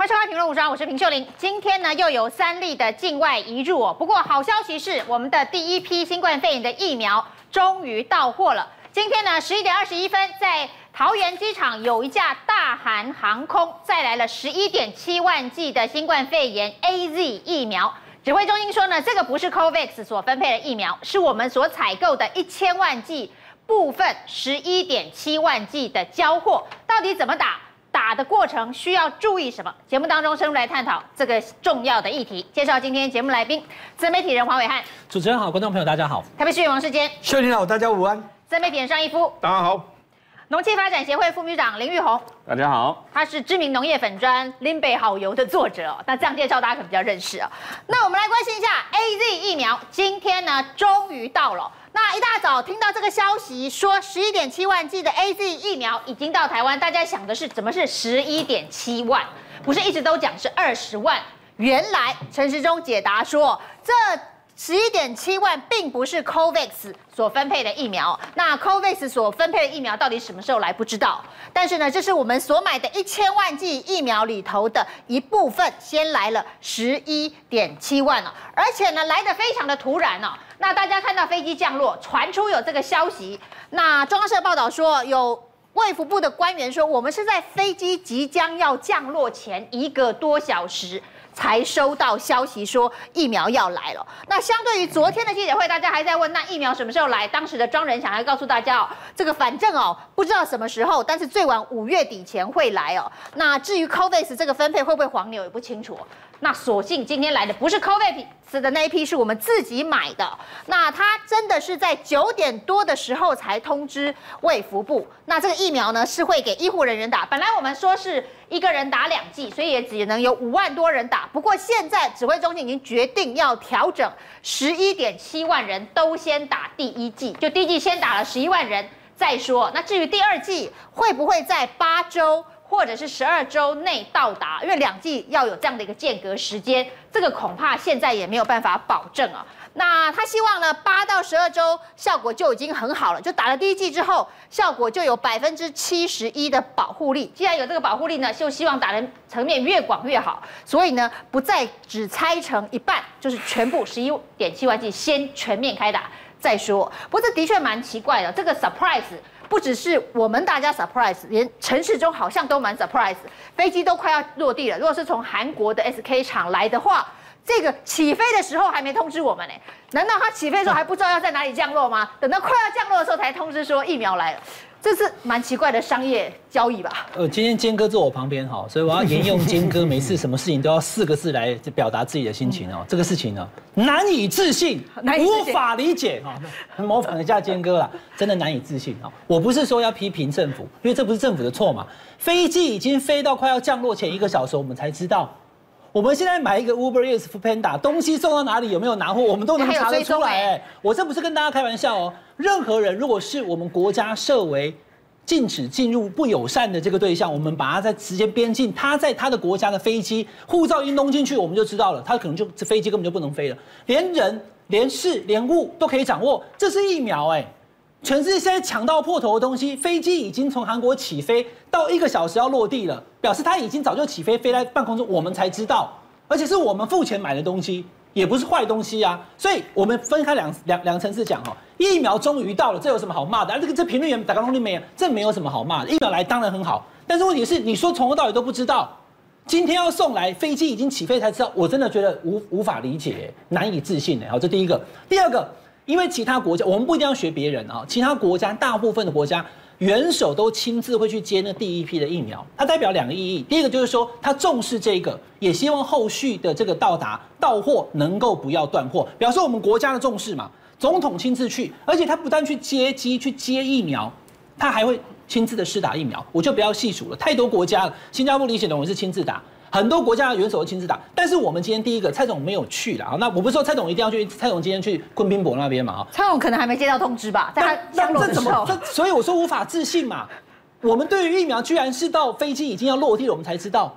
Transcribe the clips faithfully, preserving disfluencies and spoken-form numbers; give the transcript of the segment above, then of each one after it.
欢收看《评论无双》，我是平秀玲。今天呢，又有三例的境外移入哦。不过好消息是，我们的第一批新冠肺炎的疫苗终于到货了。今天呢，十一点二十一分，在桃园机场有一架大韩航空载来了十一点七万剂的新冠肺炎 A Z 疫苗。指挥中心说呢，这个不是 COVAX 所分配的疫苗，是我们所采购的一千万剂部分十一点七万剂的交货，到底怎么打？打的过程需要注意什么？节目当中深入来探讨这个重要的议题。介绍今天节目来宾，自媒体人黄伟汉。 主持人好，观众朋友大家好。 台北市议员王世坚。 秀玲好，大家午安。 自媒体人尚一夫。 大家好。 农企发展协会副秘书长林玉红。 大家好。 他是知名农业粉专林北好油的作者哦。那这样介绍大家可能比较认识哦。那我们来关心一下 A Z 疫苗，今天呢终于到了。那一大早听到这个消息，说十一点七万剂的 A Z 疫苗已经到台湾，大家想的是怎么是十一点七万？不是一直都讲是二十万？原来陈时中解答说，这十一点七万并不是 COVAX 所分配的疫苗。那 COVAX 所分配的疫苗到底什么时候来不知道，但是呢，这是我们所买的一千万剂疫苗里头的一部分，先来了十一点七万了，而且呢来得非常的突然哦。那大家看到飞机降落，传出有这个消息。那中央社报道说，有卫福部的官员说，我们是在飞机即将要降落前一个多小时才收到消息说疫苗要来了。那相对于昨天的记者会，大家还在问那疫苗什么时候来？当时的庄仁祥还告诉大家哦，这个反正哦不知道什么时候，但是最晚五月底前会来哦。那至于 COVAX 这个分配会不会黄牛也不清楚。那所幸今天来的不是 COVAX 的那一批，是我们自己买的。那他真的是在九点多的时候才通知卫福部。那这个疫苗呢是会给医护人员打，本来我们说是一个人打两剂，所以也只能有五万多人打。不过现在指挥中心已经决定要调整，十一点七万人都先打第一剂，就第一剂先打了十一万人再说。那至于第二剂会不会在八周？或者是十二周内到达，因为两剂要有这样的一个间隔时间，这个恐怕现在也没有办法保证啊。那他希望呢，八到十二周效果就已经很好了，就打了第一剂之后，效果就有百分之七十一的保护力。既然有这个保护力呢，就希望打的层面越广越好。所以呢，不再只拆成一半，就是全部十一点七万剂先全面开打再说。不过这的确蛮奇怪的，这个 surprise。不只是我们大家 surprise， 连陈时中好像都蛮 surprise， 飞机都快要落地了。如果是从韩国的 S K 厂来的话，这个起飞的时候还没通知我们呢。难道他起飞的时候还不知道要在哪里降落吗？等到快要降落的时候才通知说疫苗来了，这是蛮奇怪的商业交易吧？呃， 今天坚哥坐我旁边哈，所以我要沿用坚哥每次什么事情都要四个字来表达自己的心情哦。这个事情呢，难以置信，无法理解哈。模仿一下坚哥啦，真的难以置信啊！我不是说要批评政府，因为这不是政府的错嘛。飞机已经飞到快要降落前一个小时，我们才知道。我们现在买一个 Uber Eats、Foodpanda， 东西送到哪里有没有拿货，我们都能查得出来。哎，我这不是跟大家开玩笑哦。任何人如果是我们国家设为禁止进入不友善的这个对象，我们把他在直接边境，他在他的国家的飞机护照一弄进去，我们就知道了，他可能就这飞机根本就不能飞了，连人、连事、连物都可以掌握。这是疫苗哎。全世界现在抢到破头的东西，飞机已经从韩国起飞到一个小时要落地了，表示它已经早就起飞，飞在半空中，我们才知道，而且是我们付钱买的东西，也不是坏东西啊。所以我们分开两两两层次讲哈，疫苗终于到了，这有什么好骂的？啊，这个这评论员打刚龙里面，这没有什么好骂的。疫苗来当然很好，但是问题是你说从头到尾都不知道，今天要送来，飞机已经起飞才知道，我真的觉得无无法理解，难以置信哎。好，这第一个，第二个。因为其他国家，我们不一定要学别人啊。其他国家大部分的国家元首都亲自会去接那第一批的疫苗，它代表两个意义。第一个就是说，他重视这个，也希望后续的这个到达到货能够不要断货，表示我们国家的重视嘛。总统亲自去，而且他不但去接机去接疫苗，他还会亲自的施打疫苗。我就不要细数了，太多国家了。新加坡李显龙也是亲自打。很多国家的元首都亲自打，但是我们今天第一个蔡总没有去啦。那我不是说蔡总一定要去，蔡总今天去昆宾博那边嘛？ 蔡总可能还没接到通知吧，在他降落的时候。 所以我说无法置信嘛。我们对于疫苗居然是到飞机已经要落地了，我们才知道。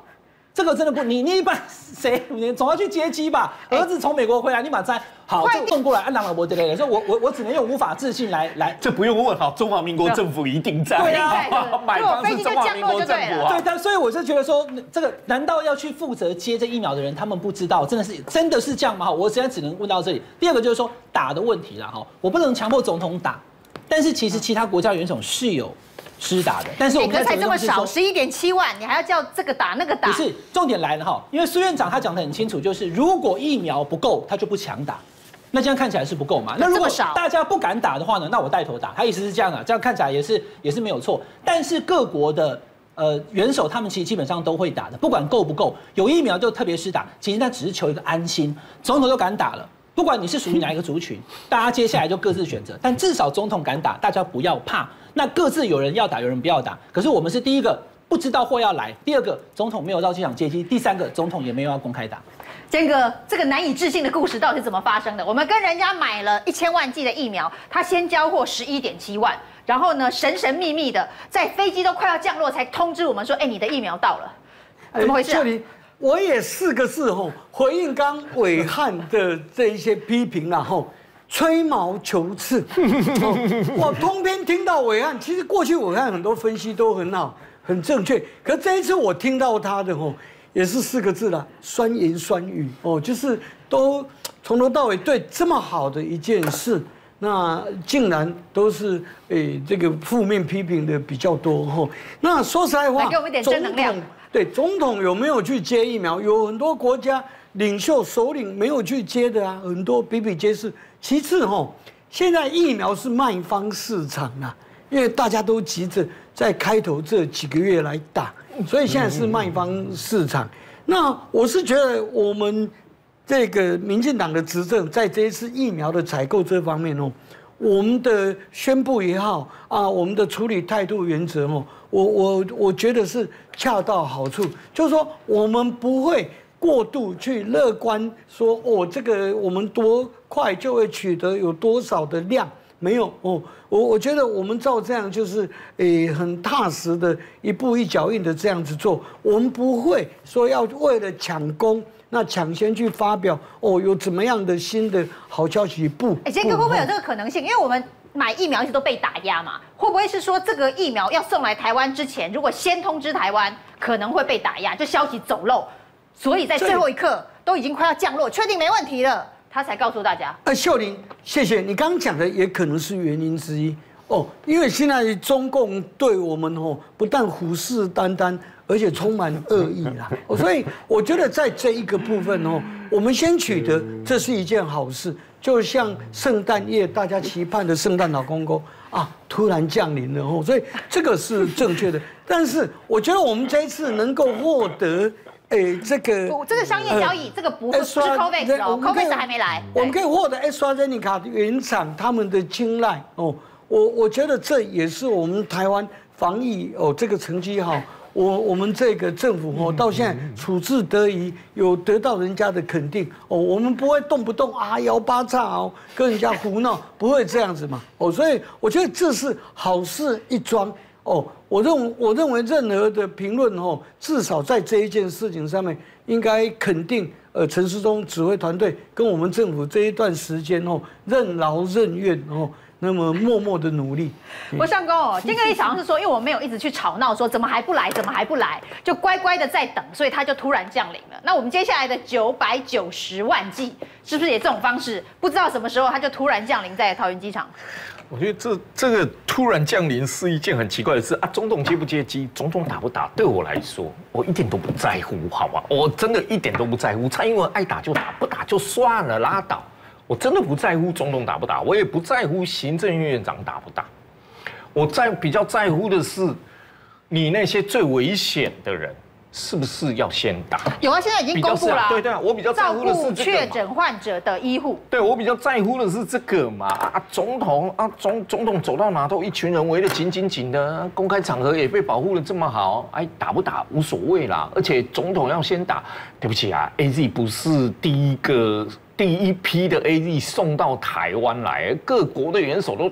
这个真的不，你你一般谁，你总要去接机吧？儿子从美国回来，你马上好就送过来，按两老婆之类的，所以我我我只能用无法置信来来， 这不用问好，中华民国政府一定在， 对啊， 买方是中华民国政府啊， 对，但所以我是觉得说，这个难道要去负责接这疫苗的人，他们不知道，真的是真的是这样吗？我现在只能问到这里。第二个就是说打的问题啦，哈，我不能强迫总统打，但是其实其他国家元首是有施打的，但是我们才这么少，十一点七万，你还要叫这个打那个打？ 不是，重点来了哈，因为苏院长他讲得很清楚，就是如果疫苗不够，他就不强打。那这样看起来是不够嘛？那如果大家不敢打的话呢？那我带头打，他意思是这样啊，这样看起来也是也是没有错。但是各国的呃元首他们其实基本上都会打的，不管够不够，有疫苗就特别施打，其实那只是求一个安心。总统都敢打了。不管你是属于哪一个族群，大家接下来就各自选择。但至少总统敢打，大家不要怕。那各自有人要打，有人不要打。可是我们是第一个不知道货要来，第二个总统没有到机场接机，第三个总统也没有要公开打。 坚哥，这个难以置信的故事到底是怎么发生的？我们跟人家买了一千万剂的疫苗，他先交货十一点七万，然后呢，神神秘秘的在飞机都快要降落才通知我们说，哎，你的疫苗到了，怎么回事、啊？ 我也四个字吼，回应刚暐瀚的这一些批评啦吼，吹毛求疵。我通篇听到暐瀚，其实过去暐瀚很多分析都很好，很正确。可这一次我听到他的吼，也是四个字啦，酸言酸语哦，就是都从头到尾对这么好的一件事，那竟然都是诶这个负面批评的比较多吼。那说实在话， 给我们一点正能量。 对，总统有没有去接疫苗？有很多国家领袖首领没有去接的啊，很多比比皆是。其次吼，现在疫苗是卖方市场啊，因为大家都急着在开头这几个月来打，所以现在是卖方市场。那我是觉得我们这个民进党的执政，在这一次疫苗的采购这方面哦，我们的宣布也好啊，我们的处理态度原则哦。我我我觉得是恰到好处，就是说我们不会过度去乐观说哦，这个我们多快就会取得有多少的量，没有哦。我我觉得我们照这样就是诶很踏实的一步一脚印的这样子做，我们不会说要为了抢攻。那抢先去发表哦，有怎么样的新的好消息？不， 哎，杰哥会不会有这个可能性？因为我们买疫苗一直都被打压嘛，会不会是说这个疫苗要送来台湾之前，如果先通知台湾，可能会被打压，就消息走漏，所以在最后一刻都已经快要降落，确定没问题了，他才告诉大家。 呃，秀玲，谢谢你刚刚讲的，也可能是原因之一哦，因为现在中共对我们哦，不但虎视眈眈。而且充满恶意啦，所以我觉得在这一个部分哦，我们先取得，这是一件好事。就像圣诞夜大家期盼的圣诞老公公啊，突然降临了哦，所以这个是正确的。但是我觉得我们这一次能够获得，诶，这个这个商业交易，这个不不是 COVAX 哦 ，COVAX 还没来， 我们可以获得 AstraZeneca 原厂他们的青睐哦。我我觉得这也是我们台湾防疫哦这个成绩好。我我们这个政府哦，到现在处置得宜，有得到人家的肯定哦。我们不会动不动啊摇八叉哦，跟人家胡闹，不会这样子嘛哦。所以我觉得这是好事一桩哦。我认我认为任何的评论哦，至少在这一件事情上面，应该肯定呃陈时中指挥团队跟我们政府这一段时间哦，任劳任怨哦。那么默默的努力， 我上公哦，坚哥一想是说，因为我没有一直去吵闹，说怎么还不来，怎么还不来，就乖乖的在等，所以他就突然降临了。那我们接下来的九百九十万剂，是不是也这种方式？不知道什么时候他就突然降临在桃园机场。 我觉得这这个突然降临是一件很奇怪的事啊！总统接不接机，总统打不打，对我来说，我一点都不在乎，好吧？我真的一点都不在乎。蔡英文爱打就打，不打就算了，拉倒。我真的不在乎总统打不打，我也不在乎行政院院长打不打，我在比较在乎的是，你那些最危险的人是不是要先打？ 有啊，现在已经公布了。 对对啊，我比较在乎的是这个确诊患者的医护。 对，我比较在乎的是这个嘛啊，总统啊总总统走到哪都一群人围得紧紧紧的，公开场合也被保护得这么好，哎，打不打无所谓啦。而且总统要先打，对不起啊 ，A Z 不是第一个。第一批的 A Z 送到台湾来，各国的元首都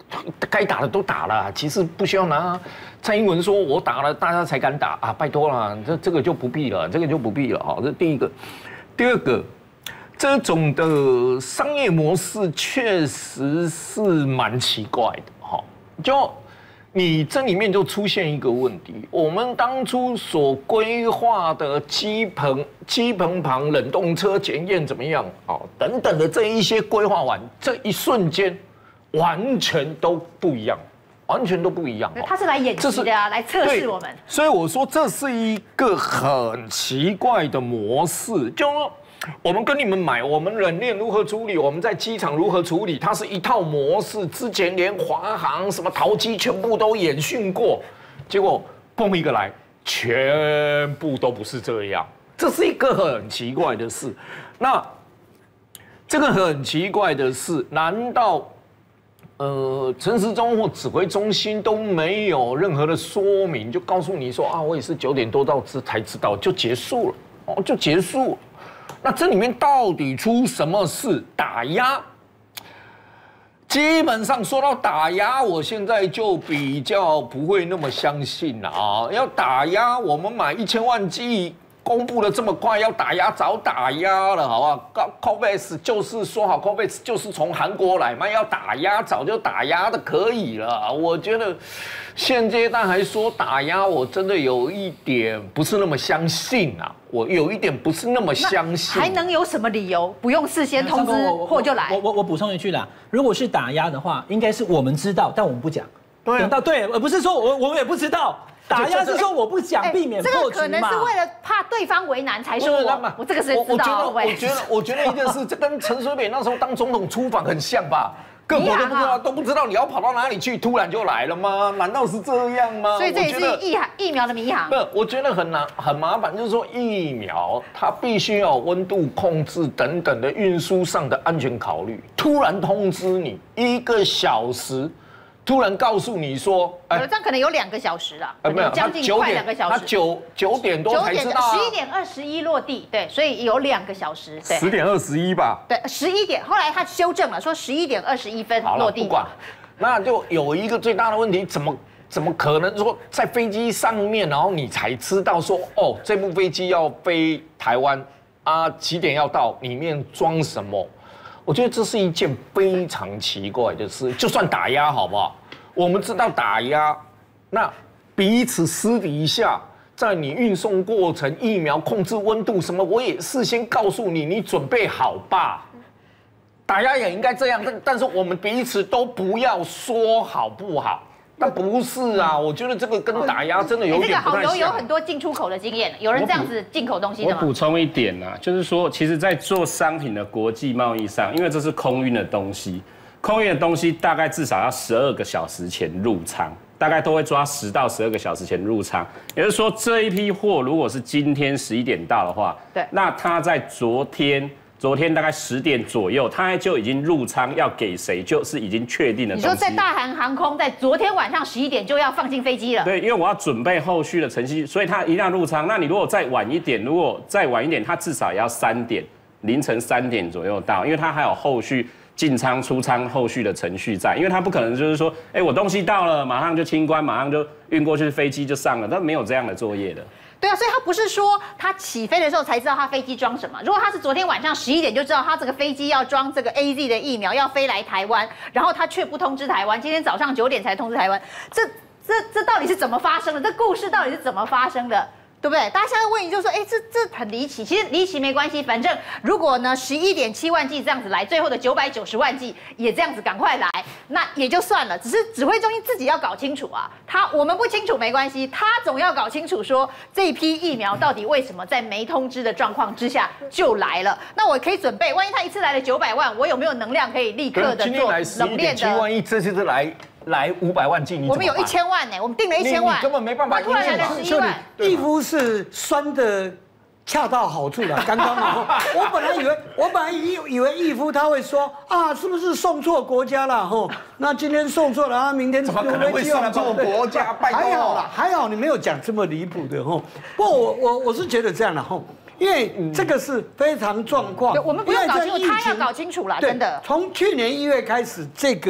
该打的都打了，其实不需要拿蔡英文说我打了，大家才敢打啊，拜托了，这这个就不必了，这个就不必了哈。这第一个，第二个，这种的商业模式确实是蛮奇怪的哈，就。你这里面就出现一个问题，我们当初所规划的机棚、机棚旁冷冻车检验怎么样？哦，等等的这一些规划完，这一瞬间完全都不一样，完全都不一样。 他是来演习的啊，来测试我们。 所以我说这是一个很奇怪的模式，就说。我们跟你们买，我们冷链如何处理，我们在机场如何处理，它是一套模式。之前连华航什么淘机全部都演训过，结果蹦一个来，全部都不是这样。这是一个很奇怪的事。那这个很奇怪的事，难道呃陈时中或指挥中心都没有任何的说明，就告诉你说啊，我也是九点多到这才知道，就结束了哦，就结束了。那这里面到底出什么事？打压，基本上说到打压，我现在就比较不会那么相信了啊！要打压，我们买一千万剂，公布的这么快，要打压早打压了，好不好 ？COVAX 就是说好 ，COVAX 就是从韩国来嘛，要打压早就打压的可以了。我觉得现阶段还说打压，我真的有一点不是那么相信啊。我有一点不是那么相信， 还能有什么理由不用事先通知货就来？ 我我我补充一句啦，如果是打压的话，应该是我们知道，但我们不讲。 对， 等到对，而不是说我我们也不知道。打压是说我不讲，避免破局嘛。 这个可能是为了怕对方为难才说我，我这个是知道。 我觉得，我觉得一件事，这跟陈水扁那时候当总统出访很像吧？各国都不知道，都不知道你要跑到哪里去，突然就来了吗？难道是这样吗？ 所以这也是疫疫苗的迷航。 不，我觉得很难很麻烦，就是说疫苗它必须要有温度控制等等的运输上的安全考虑。突然通知你一个小时，突然告诉你说， 哎，这样可能有两个小时了， 没有将近快两个小时。 他九九点多才知道， 十一点二十一落地，对，所以有两个小时。对， 十点二十一吧。 对，十一点，后来他修正了，说十一点二十一分落地。 不管，那就有一个最大的问题，怎么怎么可能说在飞机上面，然后你才知道说，哦，这部飞机要飞台湾啊，几点要到，里面装什么？我觉得这是一件非常奇怪的事。就算打压好不好？我们知道打压，那彼此私底下，在你运送过程、疫苗控制温度什么，我也事先告诉你，你准备好吧。打压也应该这样，但但是我们彼此都不要说好不好？那不是啊，我觉得这个跟打压真的有点不太像。这个好油有很多进出口的经验，有人这样子进口东西的吗？ 我补充一点啊，就是说，其实，在做商品的国际贸易上，因为这是空运的东西，空运的东西大概至少要十二个小时前入仓，大概都会抓十到十二个小时前入仓。也就是说，这一批货如果是今天十一点到的话， 对， 那它在昨天。昨天大概十点左右，他就已经入仓，要给谁就是已经确定的东西。 你说在大韩航空在昨天晚上十一点就要放进飞机了？ 对，因为我要准备后续的程序，所以他一定要入仓。那你如果再晚一点，如果再晚一点，他至少也要三点，凌晨三点左右到，因为他还有后续进仓、出仓后续的程序在，因为他不可能就是说，哎，我东西到了，马上就清关，马上就运过去，飞机就上了，他没有这样的作业的。 对啊，所以他不是说他起飞的时候才知道他飞机装什么。如果他是昨天晚上十一点就知道他这个飞机要装这个 A Z 的疫苗，要飞来台湾，然后他却不通知台湾，今天早上九点才通知台湾，这这这到底是怎么发生的？这故事到底是怎么发生的？对不对？大家现在问题就是说，哎，这这很离奇。其实离奇没关系，反正如果呢十一点七万剂这样子来，最后的九百九十万剂也这样子赶快来，那也就算了。只是指挥中心自己要搞清楚啊，他我们不清楚没关系，他总要搞清楚说这一批疫苗到底为什么在没通知的状况之下就来了。那我可以准备，万一他一次来了九百万，我有没有能量可以立刻的做冷链的？ 万一这次是来。来五百万剂，你我们有一千万呢，我们定了一千万， 你根本没办法。 突然来了十一万， 义夫是酸的恰到好处了。刚刚我本来以为，我本来以以为义夫他会说啊，是不是送错国家了？吼，那今天送错了，啊，明天怎么可能会送错国家？ 还好啦，还好你没有讲这么离谱的吼。不过我我我是觉得这样的吼。因为这个是非常状况， 我们不用搞清楚，他要搞清楚了，真的。 从去年一月开始，这个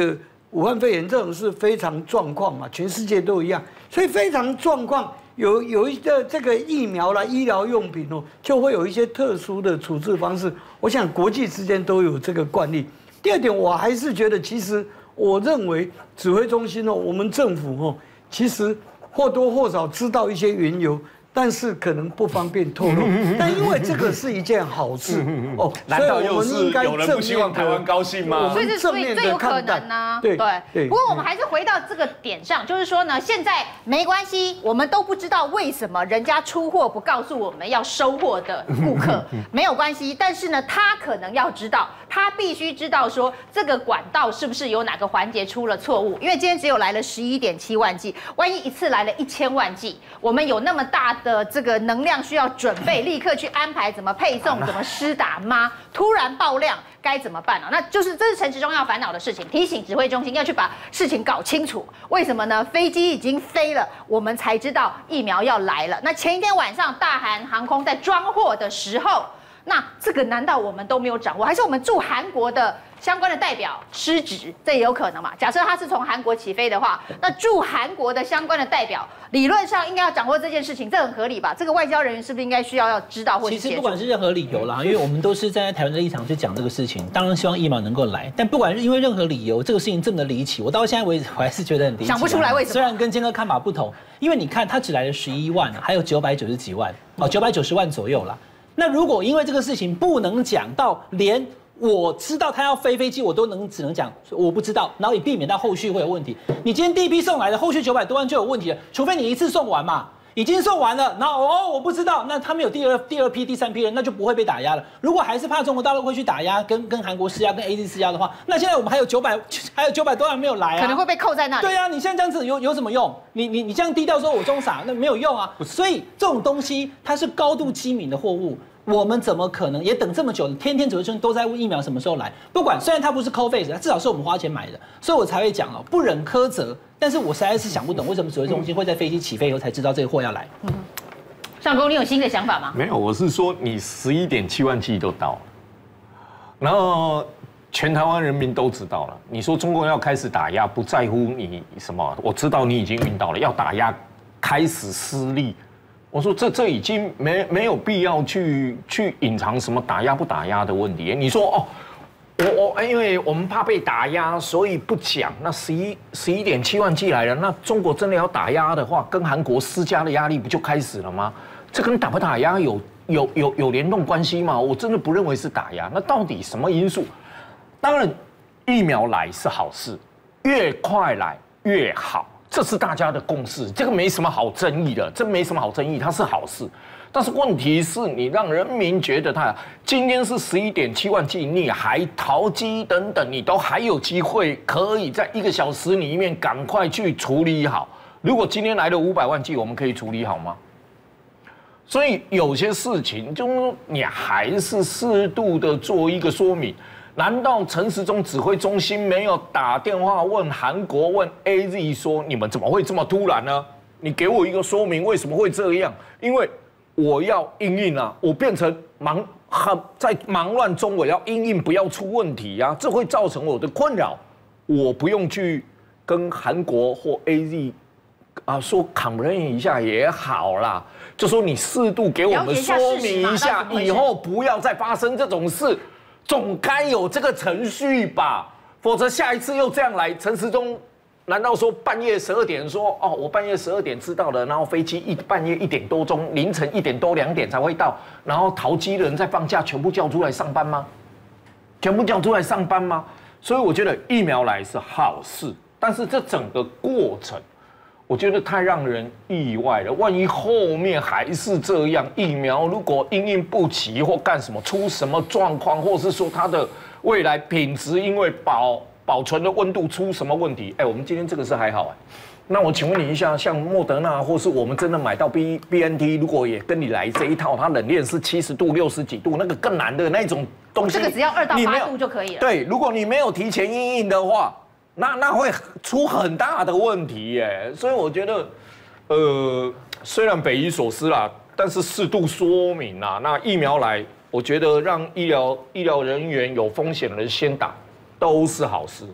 武汉肺炎这种是非常状况嘛，全世界都一样，所以非常状况有有一个这个疫苗啦、医疗用品哦，就会有一些特殊的处置方式。我想国际之间都有这个惯例。第二点，我还是觉得，其实我认为指挥中心哦，我们政府哦，其实或多或少知道一些缘由。但是可能不方便透露，但因为这个是一件好事哦， 难道又是有人不希望台湾高兴吗？ 所以是正面最有可能呢。对对。不过我们还是回到这个点上，就是说呢，现在没关系，我们都不知道为什么人家出货不告诉我们要收货的顾客没有关系，但是呢，他可能要知道，他必须知道说这个管道是不是有哪个环节出了错误，因为今天只有来了十一点七万剂，万一一次来了一千万剂，我们有那么大的这个能量需要准备，立刻去安排怎么配送、怎么施打吗？突然爆量该怎么办啊？那就是这是陈时中要烦恼的事情，提醒指挥中心要去把事情搞清楚。为什么呢？飞机已经飞了，我们才知道疫苗要来了。那前一天晚上，大韩航空在装货的时候，那这个难道我们都没有掌握？还是我们驻韩国的相关的代表失职？这也有可能嘛？假设他是从韩国起飞的话，那驻韩国的相关的代表理论上应该要掌握这件事情，这很合理吧？这个外交人员是不是应该需要要知道或是协助？ 其实不管是任何理由啦，因为我们都是站在台湾的立场去讲这个事情，当然希望疫苗能够来。但不管是因为任何理由，这个事情这么的离奇，我到现在为止我还是觉得很离奇。 想不出来为什么？ 虽然跟坚哥看法不同，因为你看他只来了十一万，还有九百九十几万，哦，九百九十万左右啦。那如果因为这个事情不能讲到连我知道他要飞飞机，我都能只能讲我不知道，然后也避免到后续会有问题。你今天第一批送来的，后续九百多万就有问题了，除非你一次送完嘛，已经送完了，然后哦我不知道，那他们有第二第二批、第三批人，那就不会被打压了。如果还是怕中国大陆会去打压，跟跟韩国施压、跟 A Z 施压的话，那现在我们还有九百还有九百多万没有来啊， 可能会被扣在那里。 对啊，你现在这样子有有什么用？你你你这样低调说我装傻，那没有用啊。所以这种东西它是高度机敏的货物。我们怎么可能也等这么久？天天指挥中心都在问疫苗什么时候来。不管，虽然它不是 COVID， 至少是我们花钱买的，所以我才会讲哦，不忍苛责。但是我实在是想不懂，为什么指挥中心会在飞机起飞以后才知道这个货要来？嗯， 上公，你有新的想法吗？ 没有，我是说你十一点七万剂都到了，然后全台湾人民都知道了。你说中共要开始打压，不在乎你什么？我知道你已经晕倒了，要打压，开始施力。我说这这已经没没有必要去去隐藏什么打压不打压的问题。你说哦，我我因为我们怕被打压，所以不讲。那十一十一点七万剂来了，那中国真的要打压的话，跟韩国施加的压力不就开始了吗？这跟打不打压有有有有联动关系吗？我真的不认为是打压。那到底什么因素？当然，疫苗来是好事，越快来越好。这是大家的共识，这个没什么好争议的，这没什么好争议，它是好事。但是问题是你让人民觉得它今天是十一点七万剂，你还淘机等等，你都还有机会可以在一个小时里面赶快去处理好。如果今天来了五百万剂，我们可以处理好吗？所以有些事情，就是你还是适度的做一个说明。难道陈时中指挥中心没有打电话问韩国、问 A Z 说你们怎么会这么突然呢？你给我一个说明，为什么会这样？因为我要因应啊，我变成忙很在忙乱中，我要因应，不要出问题啊，这会造成我的困扰。我不用去跟韩国或 A Z 啊说 complain 一下也好啦，就说你适度给我们说明一下，以后不要再发生这种事。总该有这个程序吧，否则下一次又这样来，陈时中难道说半夜十二点说哦，我半夜十二点知道了，然后飞机一半夜一点多钟，凌晨一点多两点才会到，然后淘机的人在放假，全部叫出来上班吗？全部叫出来上班吗？所以我觉得疫苗来是好事，但是这整个过程，我觉得太让人意外了。万一后面还是这样，疫苗如果因应不齐或干什么出什么状况，或是说它的未来品质因为保保存的温度出什么问题，哎，我们今天这个是还好哎。那我请问你一下，像莫德纳或是我们真的买到 B B N T， 如果也跟你来这一套，它冷链是七十度、六十几度，那个更难的那种东西， 这个只要二到八度就可以了。 对，如果你没有提前因应的话。那那会出很大的问题耶，所以我觉得，呃，虽然匪夷所思啦，但是适度说明啦。那疫苗来，我觉得让医疗医疗人员有风险的人先打，都是好事。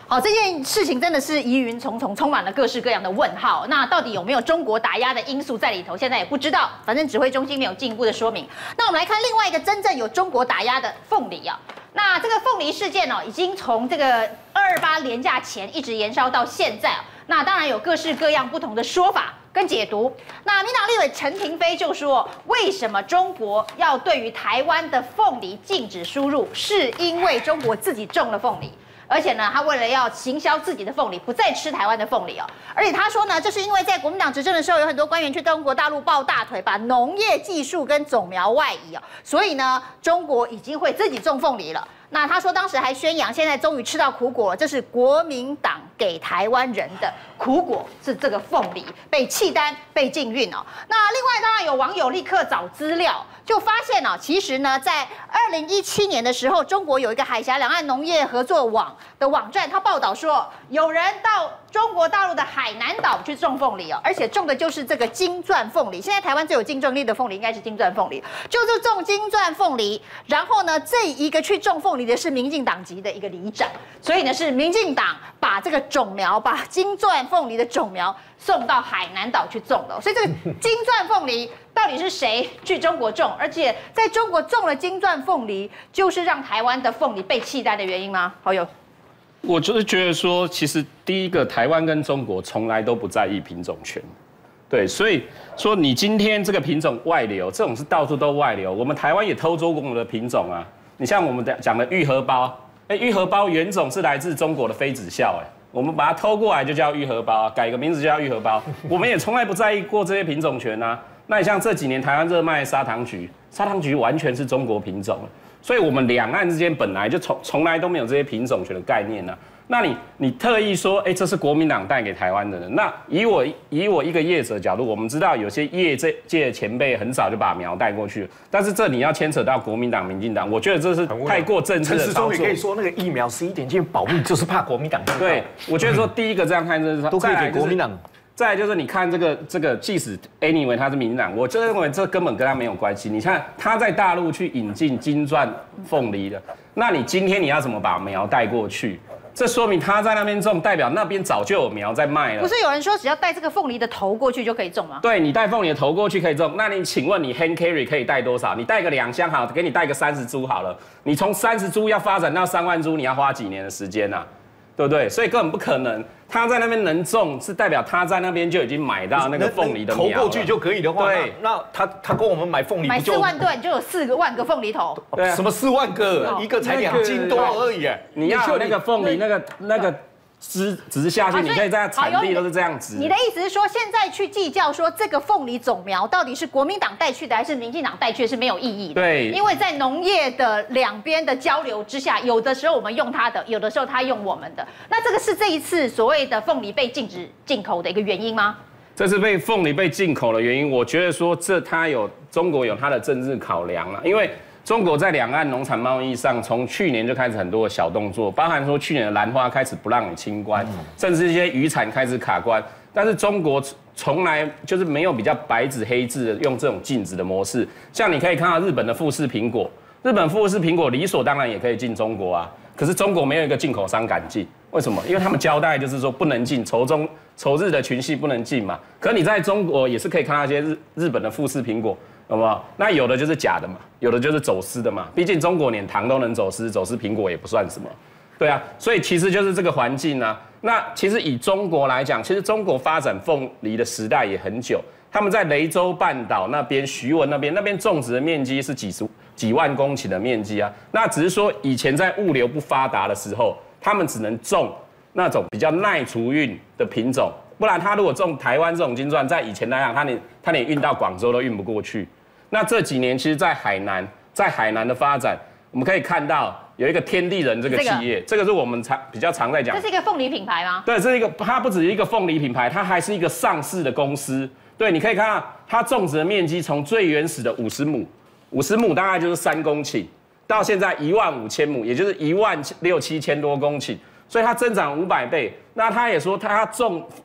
好，这件事情真的是疑云重重，充满了各式各样的问号。那到底有没有中国打压的因素在里头？现在也不知道。反正指挥中心没有进一步的说明。那我们来看另外一个真正有中国打压的凤梨啊。那这个凤梨事件哦，已经从这个二二八连假前一直延烧到现在。那当然有各式各样不同的说法跟解读。那民党立委陈亭妃就说，为什么中国要对于台湾的凤梨禁止输入？是因为中国自己种了凤梨。而且呢，他为了要行销自己的凤梨，不再吃台湾的凤梨哦。而且他说呢，这是因为在国民党执政的时候，有很多官员去中国大陆抱大腿，把农业技术跟种苗外移哦，所以呢，中国已经会自己种凤梨了。那他说当时还宣扬，现在终于吃到苦果了，这是国民党给台湾人的苦果，是这个凤梨被弃单、被禁运哦。那另外当然有网友立刻找资料，就发现哦，其实呢，在二零一七年的时候，中国有一个海峡两岸农业合作网的网站，它报道说，有人到中国大陆的海南岛去种凤梨哦，而且种的就是这个金钻凤梨。现在台湾最有竞争力的凤梨应该是金钻凤梨，就是种金钻凤梨。然后呢，这一个去种凤梨的是民进党籍的一个里长，所以呢是民进党把这个种苗，把金钻凤梨的种苗送到海南岛去种的。所以这个金钻凤梨到底是谁去中国种？而且在中国种了金钻凤梨，就是让台湾的凤梨被弃单的原因吗？好友。 我就是觉得说，其实第一个，台湾跟中国从来都不在意品种权，对，所以说你今天这个品种外流，这种是到处都外流。我们台湾也偷走我们的品种啊，你像我们讲的玉荷包，哎，玉荷包原种是来自中国的妃子笑，哎，我们把它偷过来就叫玉荷包，改个名字就叫玉荷包，我们也从来不在意过这些品种权啊。那你像这几年台湾热卖的砂糖橘，砂糖橘完全是中国品种。所以，我们两岸之间本来就从从来都没有这些品种权的概念呢、啊。那你你特意说，哎、欸，这是国民党带给台湾的人。那以我以我一个业者角度，我们知道有些业这界的前辈很早就把苗带过去了，但是这你要牵扯到国民党、民进党，我觉得这是太过政治的操作。陈时中也可以说，那个疫苗十一点进保密，就是怕国民党。 对，我觉得说第一个这样看，就是都可以给国民党。 再来就是你看这个这个，即使 anyway 他是民进党，我就认为这根本跟他没有关系。你看他在大陆去引进金钻凤梨的，那你今天你要怎么把苗带过去？这说明他在那边种，代表那边早就有苗在卖了。 不是有人说只要带这个凤梨的头过去就可以种吗？ 对，你带凤梨的头过去可以种。那你请问你 hand carry 可以带多少？你带个两箱好，给你带个三十株好了。你从三十株要发展到三万株，你要花几年的时间啊？对不对？所以根本不可能。他在那边能种，是代表他在那边就已经买到那个凤梨的苗了。 投过去就可以的话， 对， 那他他跟我们买凤梨买四万吨就有四个万个凤梨头。 对、啊，什么四万个？一个才两斤多而已。 你要有那个凤梨那个那个枝植下去，你可以在产地都是这样植。 你的意思是说，现在去计较说这个凤梨种苗到底是国民党带去的还是民进党带去的是没有意义的。 对， 因为在农业的两边的交流之下，有的时候我们用他的，有的时候他用我们的。那这个是这一次所谓的凤梨被禁止进口的一个原因吗？ 这是被凤梨被进口的原因，我觉得说这它有中国有它的政治考量了，因为中国在两岸农产贸易上，从去年就开始很多的小动作，包含说去年的兰花开始不让你清关，甚至一些渔产开始卡关。但是中国从来就是没有比较白纸黑字的用这种禁止的模式。像你可以看到日本的富士苹果，日本富士苹果理所当然也可以进中国啊，可是中国没有一个进口商敢进，为什么？因为他们交代就是说不能进，仇中仇日的群系不能进嘛。可你在中国也是可以看到一些日日本的富士苹果。好不好？那有的就是假的嘛，有的就是走私的嘛。毕竟中国连糖都能走私，走私苹果也不算什么，对啊。所以其实就是这个环境啊。那其实以中国来讲，其实中国发展凤梨的时代也很久。他们在雷州半岛那边、徐闻那边，那边种植的面积是几十几万公顷的面积啊。那只是说以前在物流不发达的时候，他们只能种那种比较耐储运的品种。不然他如果种台湾这种金钻，在以前来讲，他连他连运到广州都运不过去。那这几年，其实，在海南，在海南的发展，我们可以看到有一个天地人这个企业，这个是我们常比较常在讲。 这是一个凤梨品牌吗？ 对，这是一个，它不只是一个凤梨品牌，它还是一个上市的公司。对，你可以看到它种植的面积从最原始的五十亩，五十亩大概就是三公顷，到现在一万五千亩，也就是一万六七千多公顷。所以它增长五百倍。那他也说，他种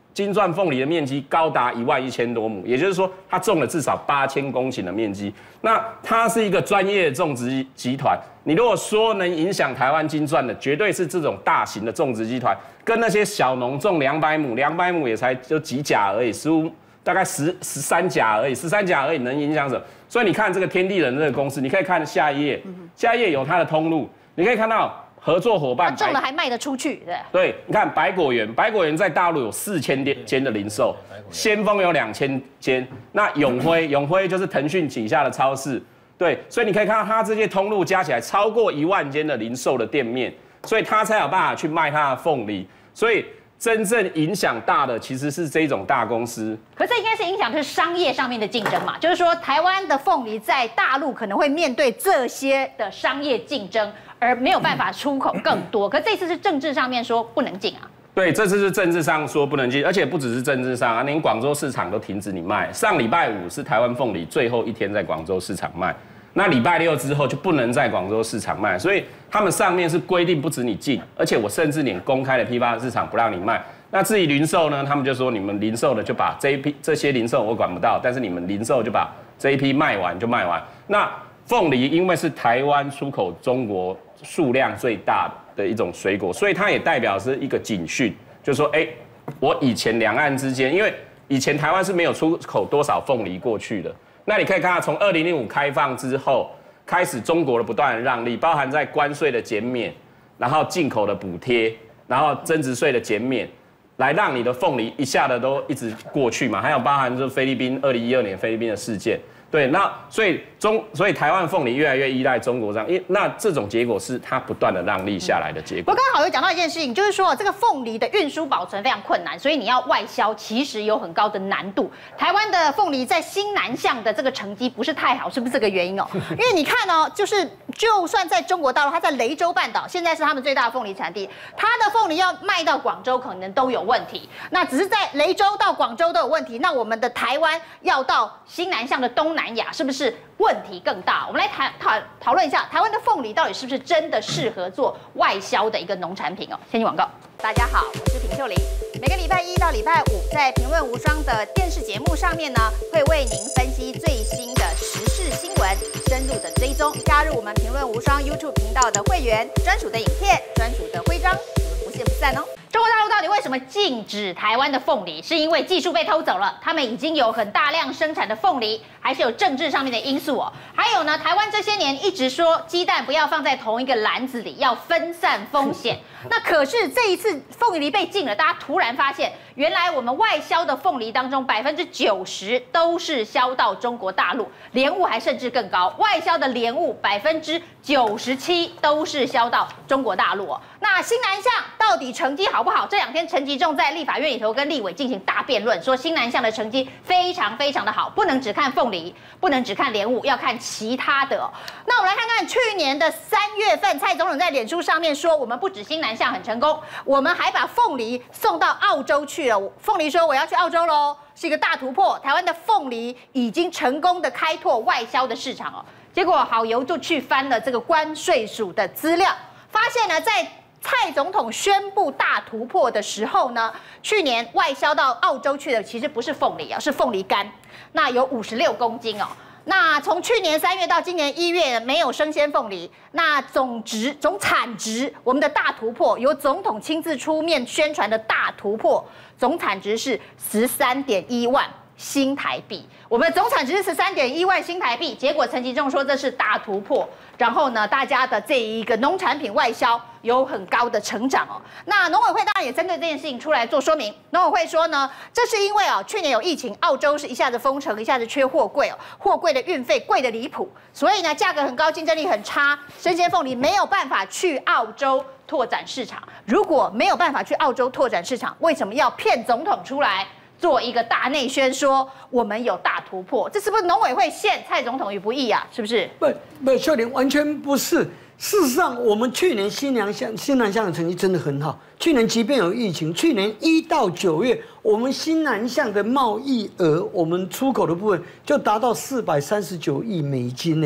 金钻凤梨的面积高达一万一千多亩，也就是说，它种了至少八千公顷的面积。那它是一个专业种植集团。你如果说能影响台湾金钻的，绝对是这种大型的种植集团，跟那些小农种两百亩，两百亩也才就几甲而已，十五大概十十三甲而已，十三甲而已能影响什么？所以你看这个天地人这个公司，你可以看下一页，下一页有它的通路，你可以看到。合作伙伴种了还卖得出去，对。 对，你看百果园，百果园在大陆有四千间的零售，先锋有两千间，那永辉，永辉就是腾讯旗下的超市，对，所以你可以看到它这些通路加起来超过一万间的零售的店面，所以它才有办法去卖它的凤梨，所以真正影响大的其实是这种大公司。 可是应该是影响的是商业上面的竞争嘛，就是说台湾的凤梨在大陆可能会面对这些的商业竞争。而没有办法出口更多，可这次是政治上面说不能进啊。 对，这次是政治上说不能进，而且不只是政治上啊，连广州市场都停止你卖。上礼拜五是台湾凤梨最后一天在广州市场卖，那礼拜六之后就不能在广州市场卖，所以他们上面是规定不止你进，而且我甚至连公开的批发市场不让你卖。那至于零售呢，他们就说你们零售的就把这一批这些零售我管不到，但是你们零售就把这一批卖完就卖完。那凤梨因为是台湾出口中国数量最大的一种水果，所以它也代表是一个警讯，就是说，哎，我以前两岸之间，因为以前台湾是没有出口多少凤梨过去的，那你可以看到，从二零零五开放之后，开始中国的不断的让利，包含在关税的减免，然后进口的补贴，然后增值税的减免，来让你的凤梨一下的都一直过去嘛，还有包含就是菲律宾二零一二年菲律宾的事件。对，那所以中，所以台湾凤梨越来越依赖中国这样，因那这种结果是它不断的让利下来的结果。 我刚刚好有讲到一件事情，就是说这个凤梨的运输保存非常困难，所以你要外销其实有很高的难度。台湾的凤梨在新南向的这个成绩不是太好，是不是这个原因哦？因为你看哦，就是就算在中国大陆，它在雷州半岛现在是他们最大的凤梨产地，它的凤梨要卖到广州可能都有问题。那只是在雷州到广州都有问题，那我们的台湾要到新南向的东南。南亚是不是问题更大？我们来谈讨讨论一下，台湾的凤梨到底是不是真的适合做外销的一个农产品哦？先进广告。大家好，我是平秀玲。每个礼拜一到礼拜五，在评论无双的电视节目上面呢，会为您分析最新的时事新闻，深入的追踪。加入我们评论无双 YouTube 频道的会员，专属的影片、专属的徽章，我们不见不散哦。中国大陆到底为什么禁止台湾的凤梨？是因为技术被偷走了，他们已经有很大量生产的凤梨，还是有政治上面的因素哦？还有呢，台湾这些年一直说鸡蛋不要放在同一个篮子里，要分散风险。那可是这一次凤梨被禁了，大家突然发现，原来我们外销的凤梨当中，百分之九十都是销到中国大陆，莲雾还甚至更高，外销的莲雾百分之九十七都是销到中国大陆哦。那新南向到底成绩好不好？这两天陈吉仲在立法院里头跟立委进行大辩论，说新南向的成绩非常非常的好，不能只看凤梨，不能只看莲雾，要看其他的哦。那我们来看看去年的三月份，蔡总统在脸书上面说，我们不止新南向很成功，我们还把凤梨送到澳洲去了。凤梨说我要去澳洲喽，是一个大突破。台湾的凤梨已经成功的开拓外销的市场哦。结果好油就去翻了这个关税署的资料，发现呢，在蔡总统宣布大突破的时候呢，去年外销到澳洲去的其实不是凤梨啊，是凤梨干，那有五十六公斤哦。那从去年三月到今年一月没有生鲜凤梨，那总值总产值我们的大突破，由总统亲自出面宣传的大突破，总产值是十三点一万新台币。我们的总产值是十三点一万新台币，结果陈吉仲说这是大突破，然后呢，大家的这一个农产品外销有很高的成长哦。那农委会当然也针对这件事情出来做说明。农委会说呢，这是因为哦，去年有疫情，澳洲是一下子封城，一下子缺货柜哦，货柜的运费贵得离谱，所以呢，价格很高，竞争力很差，生鲜凤梨没有办法去澳洲拓展市场。如果没有办法去澳洲拓展市场，为什么要骗总统出来做一个大内宣，说我们有大突破？这是不是农委会陷蔡总统于不义啊？是不是？ 不不，秀玲完全不是。事实上，我们去年新南向新南向的成绩真的很好。去年即便有疫情，去年一到九月，我们新南向的贸易额，我们出口的部分就达到四百三十九亿美金呢。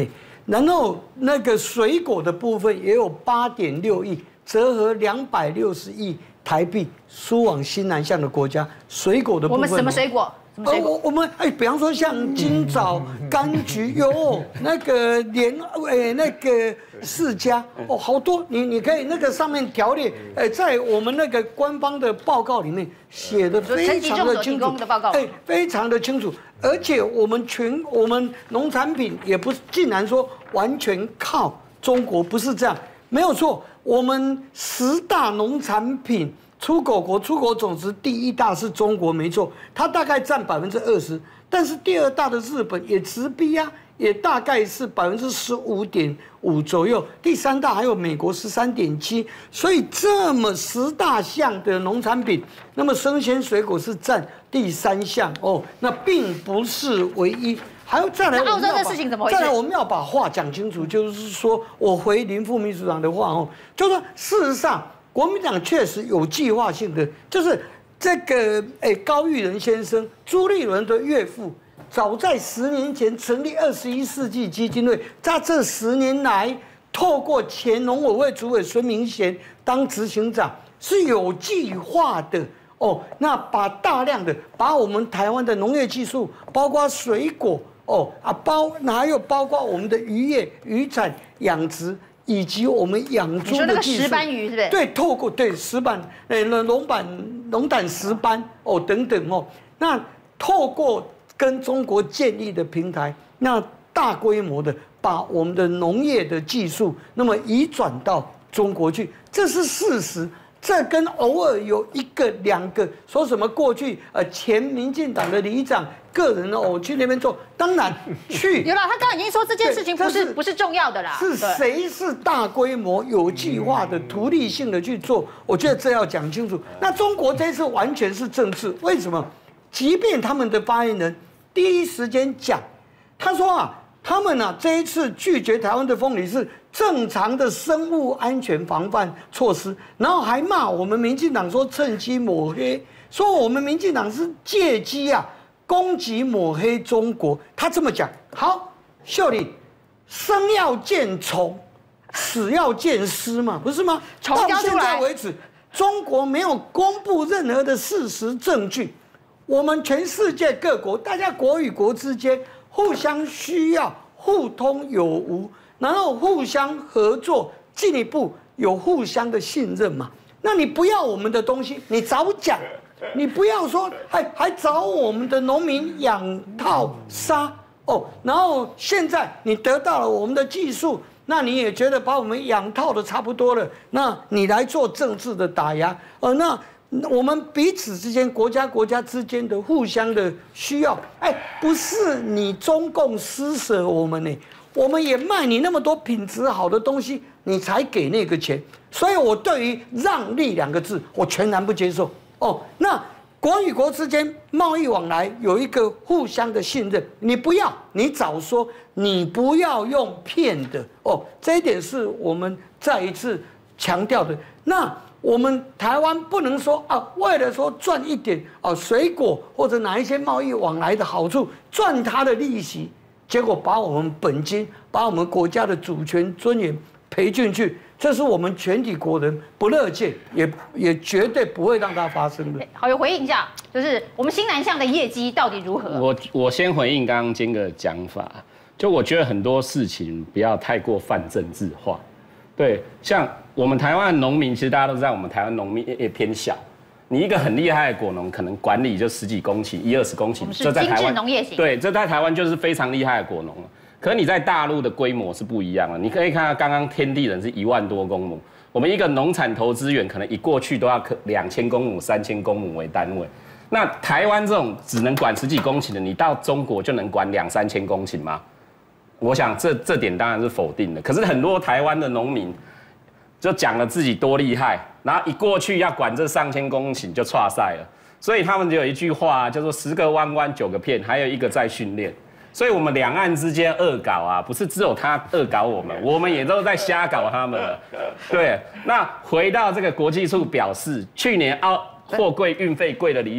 然后那个水果的部分也有八点六亿，折合两百六十亿台币输往新南向的国家。水果的部分， 我们什么水果？ 呃，我我们哎，比方说像金枣、柑橘、柚，那个莲，哎，那个释迦，哦，好多，你你可以那个上面条列，哎，在我们那个官方的报告里面写的非常的清楚，哎，非常的清楚，而且我们全我们农产品也不竟然说完全靠中国，不是这样，没有错，我们十大农产品。出口国出口总值第一大是中国，没错，它大概占百分之二十，但是第二大的日本也直逼啊，也大概是百分之十五点五左右，第三大还有美国十三点七，所以这么十大项的农产品，那么生鲜水果是占第三项哦，那并不是唯一。还有再来， 澳洲的事情怎么回事？ 再来，我们要把话讲清楚，就是说我回林副秘书长的话哦，就是说事实上。国民党确实有计划性的，就是这个诶高育仁先生，朱立伦的岳父，早在十年前成立二十一世纪基金会，在这十年来，透过前农委会主委孙明贤当执行长，是有计划的哦。那把大量的把我们台湾的农业技术，包括水果哦啊包，还有包括我们的渔业、渔产、养殖。以及我们养猪的技术， 石斑鱼是不是？ 对，透过对石斑，呃，龙板、龙胆石斑哦等等哦，那透过跟中国建立的平台，那大规模的把我们的农业的技术，那么移转到中国去，这是事实。这跟偶尔有一个两个说什么过去呃前民进党的里长个人哦，我去那边做，当然去有了，他刚刚已经说这件事情不是不是重要的啦， 是谁是大规模有计划的图利性的去做？我觉得这要讲清楚。那中国这次完全是政治，为什么？即便他们的发言人第一时间讲，他说啊，他们啊这一次拒绝台湾的凤梨是正常的生物安全防范措施，然后还骂我们民进党说趁机抹黑，说我们民进党是借机啊攻击抹黑中国。他这么讲，好，秀玲，生要见虫，死要见尸嘛，不是吗？到现在为止，中国没有公布任何的事实证据。我们全世界各国，大家国与国之间互相需要，互通有无。然后互相合作，进一步有互相的信任嘛？那你不要我们的东西，你早讲，你不要说还还找我们的农民养套杀哦。然后现在你得到了我们的技术，那你也觉得把我们养套的差不多了，那你来做政治的打压，呃，那我们彼此之间、国家国家之间的互相的需要，哎，不是你中共施舍我们呢。我们也卖你那么多品质好的东西，你才给那个钱，所以我对于让利两个字，我全然不接受。哦，那国与国之间贸易往来有一个互相的信任，你不要，你早说，你不要用骗的。哦，这一点是我们再一次强调的。那我们台湾不能说啊，为了说赚一点啊水果或者哪一些贸易往来的好处，赚它的利息。结果把我们本金、把我们国家的主权尊严赔进去，这是我们全体国人不乐见，也也绝对不会让它发生的。 好，有回应一下，就是我们新南向的业绩到底如何？ 我我先回应刚刚坚哥的讲法，就我觉得很多事情不要太过泛政治化。对，像我们台湾农民，其实大家都知道，我们台湾农民也偏小。你一个很厉害的果农，可能管理就十几公顷、一二十公顷， 这在台湾农业型， 对，这在台湾就是非常厉害的果农了。可是你在大陆的规模是不一样的，你可以看到刚刚天地人是一万多公亩，我们一个农产投资园可能一过去都要两千公亩、三千公亩为单位。那台湾这种只能管十几公顷的，你到中国就能管两三千公顷吗？我想这这点当然是否定的。可是很多台湾的农民就讲了自己多厉害。然后一过去要管这上千公顷就挫赛了，所以他们就有一句话叫做十个弯弯九个骗，还有一个在训练。所以我们两岸之间恶搞啊，不是只有他恶搞我们，我们也都在瞎搞他们了。对，那回到这个国际处表示，去年澳货柜运费贵的离谱，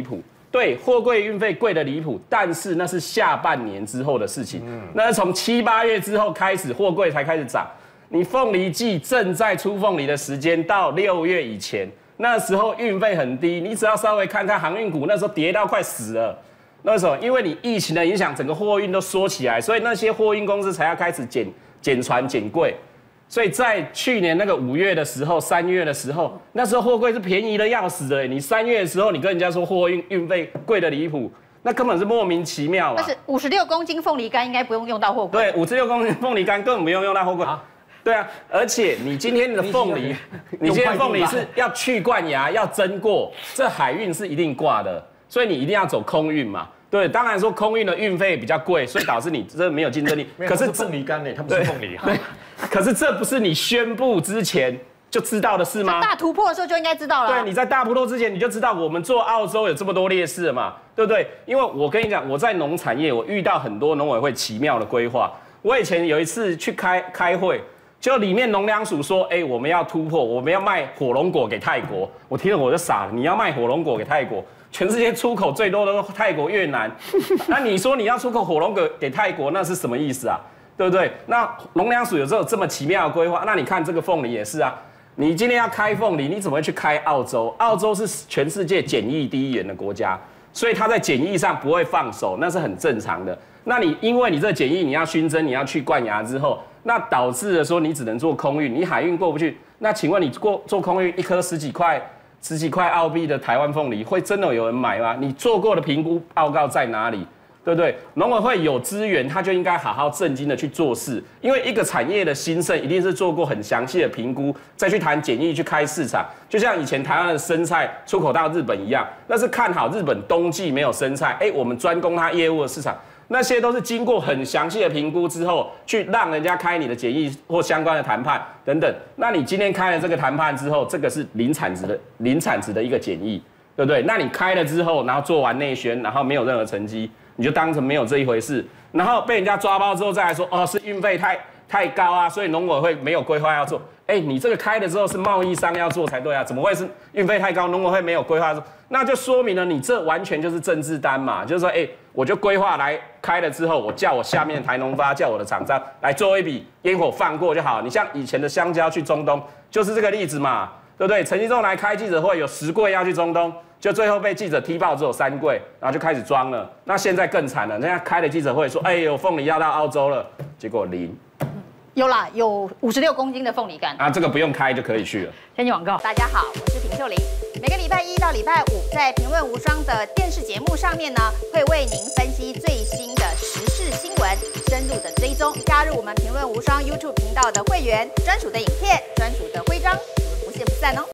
对，货柜运费贵的离谱，但是那是下半年之后的事情。嗯，那是从七八月之后开始，货柜才开始涨。你凤梨季正在出凤梨的时间到六月以前，那时候运费很低，你只要稍微看看航运股，那时候跌到快死了。那时候因为你疫情的影响，整个货运都缩起来，所以那些货运公司才要开始减减船减柜。所以在去年那个五月的时候、三月的时候，那时候货柜是便宜的要死的。你三月的时候，你跟人家说货运运费贵的离谱，那根本是莫名其妙嘛。 但是五十六公斤凤梨干应该不用用到货柜。 对，五十六公斤凤梨干根本不用用到货柜。啊对啊，而且你今天的凤梨，你今天凤梨是要去冠牙、要蒸过，这海运是一定挂的，所以你一定要走空运嘛。对，当然说空运的运费比较贵，所以导致你这没有竞争力。 可是凤梨干呢，它不是凤梨。 对，可是这不是你宣布之前就知道的事吗？ 大突破的时候就应该知道了。 对，你在大突破之前你就知道我们做澳洲有这么多劣势了嘛，对不对？因为我跟你讲，我在农产业，我遇到很多农委会奇妙的规划。我以前有一次去开开会。就里面农粮署说，哎、欸，我们要突破，我们要卖火龙果给泰国。我听了我就傻了，你要卖火龙果给泰国？全世界出口最多的是泰国、越南，那你说你要出口火龙果给泰国，那是什么意思啊？对不对？那农粮署有时候有这么奇妙的规划，那你看这个凤梨也是啊。你今天要开凤梨，你怎么会去开澳洲？澳洲是全世界检疫第一源的国家，所以它在检疫上不会放手，那是很正常的。那你因为你这检疫，你要熏蒸，你要去冠牙之后。那导致了说你只能做空运，你海运过不去。那请问你过做空运，一颗十几块、十几块澳币的台湾凤梨，会真的有人买吗？你做过的评估报告在哪里？对不对？农委会有资源，他就应该好好正经的去做事。因为一个产业的兴盛，一定是做过很详细的评估，再去谈检疫、去开市场。就像以前台湾的生菜出口到日本一样，那是看好日本冬季没有生菜，哎，我们专攻它业务的市场。那些都是经过很详细的评估之后，去让人家开你的检疫或相关的谈判等等。那你今天开了这个谈判之后，这个是零产值的零产值的一个检疫，对不对？那你开了之后，然后做完内宣，然后没有任何成绩，你就当成没有这一回事，然后被人家抓包之后再来说，哦，是运费太太高啊，所以农委会没有规划要做。哎，你这个开了之后是贸易商要做才对啊，怎么会是运费太高，农委会没有规划做？那就说明了你这完全就是政治单嘛，就是说，哎，我就规划来开了之后，我叫我下面台农发，叫我的厂商来做一笔烟火放过就好。你像以前的香蕉去中东，就是这个例子嘛，对不对？陈其仲来开记者会，有十柜要去中东，就最后被记者踢爆只有三柜，然后就开始装了。那现在更惨了，人家开了记者会说，哎，有凤梨要到澳洲了，结果零。 有啦，有五十六公斤的凤梨干啊，这个不用开就可以去了。 先进广告。大家好，我是平秀玲。每个礼拜一到礼拜五，在评论无双的电视节目上面呢，会为您分析最新的时事新闻，深入的追踪。加入我们评论无双 YouTube 频道的会员，专属的影片、专属的徽章，我们不见不散哦。